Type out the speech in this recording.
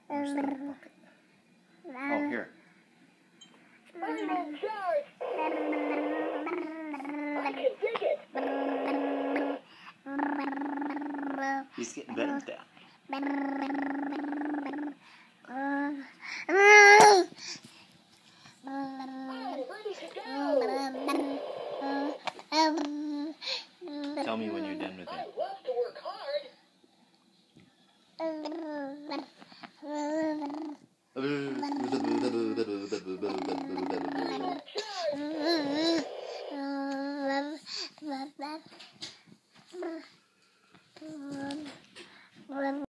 Where's the bucket? Oh, here. I can dig it. He's getting better at that. Tell me when you're done with that.